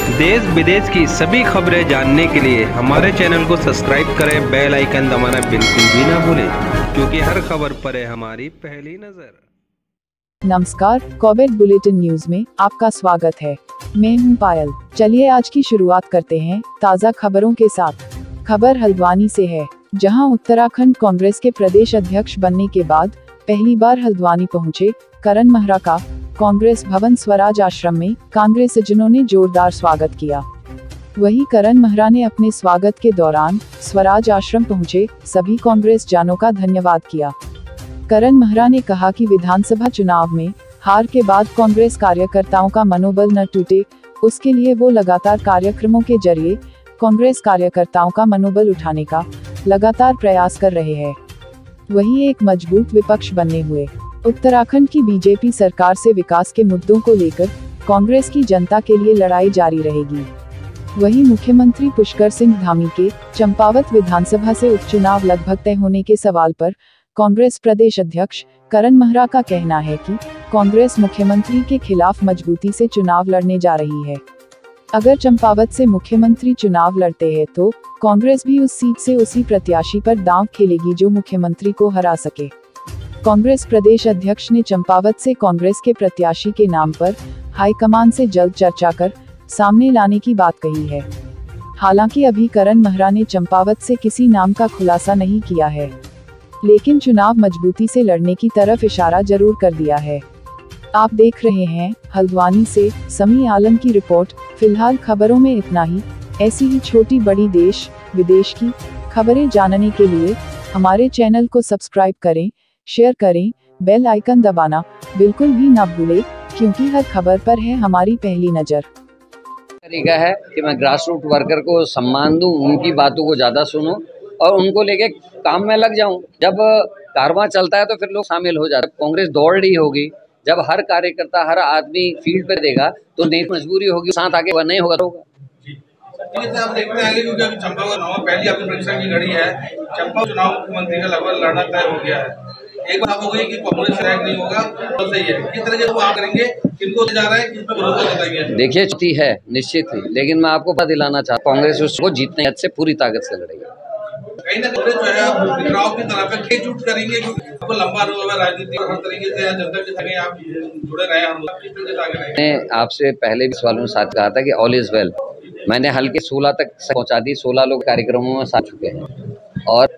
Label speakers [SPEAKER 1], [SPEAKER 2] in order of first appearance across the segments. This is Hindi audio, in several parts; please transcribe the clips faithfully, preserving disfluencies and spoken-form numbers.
[SPEAKER 1] देश विदेश की सभी खबरें जानने के लिए हमारे चैनल को सब्सक्राइब करें, बेल आइकन दबाना बिल्कुल भी ना भूलें, क्योंकि हर खबर पर है हमारी पहली नजर।
[SPEAKER 2] नमस्कार, कोविड बुलेटिन न्यूज में आपका स्वागत है। मैं हूं पायल। चलिए आज की शुरुआत करते हैं ताज़ा खबरों के साथ। खबर हल्द्वानी से है, जहां उत्तराखंड कांग्रेस के प्रदेश अध्यक्ष बनने के बाद पहली बार हल्द्वानी पहुंचे करण महरा का कांग्रेस भवन स्वराज आश्रम में कांग्रेसजनों ने जोरदार स्वागत किया। वहीं करण महरा ने अपने स्वागत के दौरान स्वराज आश्रम पहुंचे सभी कांग्रेस जानों का धन्यवाद किया। करण महरा ने कहा कि विधानसभा चुनाव में हार के बाद कांग्रेस कार्यकर्ताओं का मनोबल न टूटे, उसके लिए वो लगातार कार्यक्रमों के जरिए कांग्रेस कार्यकर्ताओं का मनोबल उठाने का लगातार प्रयास कर रहे हैं। वहीं एक मजबूत विपक्ष बनने हुए उत्तराखंड की बीजेपी सरकार से विकास के मुद्दों को लेकर कांग्रेस की जनता के लिए लड़ाई जारी रहेगी। वहीं मुख्यमंत्री पुष्कर सिंह धामी के चंपावत विधानसभा से उपचुनाव लगभग तय होने के सवाल पर कांग्रेस प्रदेश अध्यक्ष करण महरा का कहना है कि कांग्रेस मुख्यमंत्री के खिलाफ मजबूती से चुनाव लड़ने जा रही है। अगर चंपावत से मुख्यमंत्री चुनाव लड़ते हैं तो कांग्रेस भी उस सीट से उसी प्रत्याशी पर दांव खेलेगी जो मुख्यमंत्री को हरा सके। कांग्रेस प्रदेश अध्यक्ष ने चंपावत से कांग्रेस के प्रत्याशी के नाम पर हाईकमान से जल्द चर्चा कर सामने लाने की बात कही है। हालांकि अभी करण महरा ने चंपावत से किसी नाम का खुलासा नहीं किया है, लेकिन चुनाव मजबूती से लड़ने की तरफ इशारा जरूर कर दिया है। आप देख रहे हैं हल्द्वानी से समी आलम की रिपोर्ट। फिलहाल खबरों में इतना ही। ऐसी ही छोटी बड़ी देश विदेश की खबरें जानने के लिए हमारे चैनल को सब्सक्राइब करें, शेयर करें, बेल आइकन दबाना बिल्कुल भी ना भूलें, क्योंकि हर खबर पर है हमारी पहली नज़र।
[SPEAKER 3] तरीका है कि मैं ग्रास रूट वर्कर को सम्मान दूं, उनकी बातों को ज़्यादा सुनूं और उनको लेके काम में लग जाऊं। जब कारवां चलता है तो फिर लोग शामिल हो जाते हैं। कांग्रेस दौड़ रही होगी, जब हर कार्यकर्ता हर आदमी फील्ड पर देगा तो नहीं मजबूरी होगी, साथ आगे वह नहीं होगा तो होगा।
[SPEAKER 4] आप देखते हैं क्योंकि अभी चंपा का चुनाव पहली आपकी परीक्षा की घड़ी है। चंपा चुनाव मुख्यमंत्री का लगभग लड़ना तय हो गया है। एक बात हो गई कि कांग्रेस रैंक नहीं होगा तो सही है। किस तरह से आप करेंगे, किनको जा रहा है, किस पर भरोसा जताएंगे? देखिए चुती है निश्चित ही, लेकिन मैं आपको पता दिलाना चाहता हूँ कांग्रेस उसको जीतने से पूरी ताकत से लड़ेगी। कहीं ना कहीं जो है चुनाव की तरफ एकजुट करेंगे, क्योंकि लंबा अनुभव है राजनीति और हर तरीके से जनता के संगे आप जुड़े रहे हैं। मैंने आपसे पहले भी सवालों के साथ कहा था कि ऑल इज वेल। मैंने हल्के सोलह तक पहुंचा दी, सोलह लोग कार्यक्रमों में साथ चुके हैं और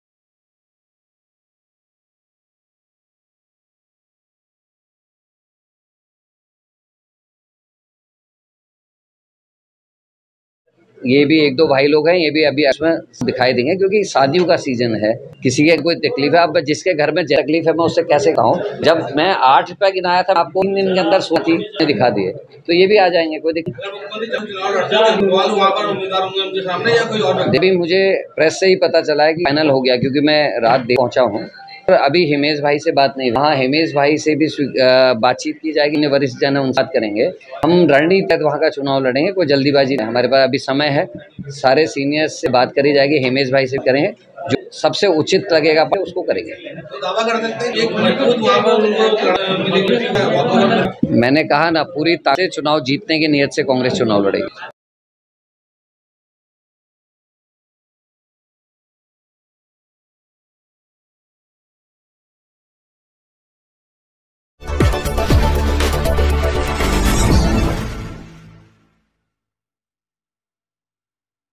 [SPEAKER 4] ये भी एक दो भाई लोग हैं, ये भी अभी इसमें दिखाई देंगे, क्योंकि शादियों का सीजन है। किसी के कोई तकलीफ है, अब जिसके घर में तकलीफ है मैं उससे कैसे कहूँ। जब मैं आठ रुपया गिनाया था आपको तीन दिन के अंदर सोची दिखा दिए, तो ये भी आ जाएंगे, कोई दिक्कत। देवी मुझे प्रेस से ही पता चला है कि फाइनल हो गया, क्योंकि मैं रात दे पहुंचा हूँ। अभी हिमेश भाई से बात नहीं, हाँ हिमेश भाई से भी बातचीत की जाएगी, वरिष्ठ जन उनसे बात करेंगे। हम रणनीति तक वहाँ का चुनाव लड़ेंगे, कोई जल्दीबाजी नहीं, हमारे पास अभी समय है। सारे सीनियर्स से बात करी जाएगी, हिमेश भाई से करेंगे, जो सबसे उचित लगेगा पर उसको करेंगे। तो दावा कर सकते हैं एक मैंने कहा ना, पूरी ताकत से चुनाव जीतने की नीयत से कांग्रेस चुनाव लड़ेगी।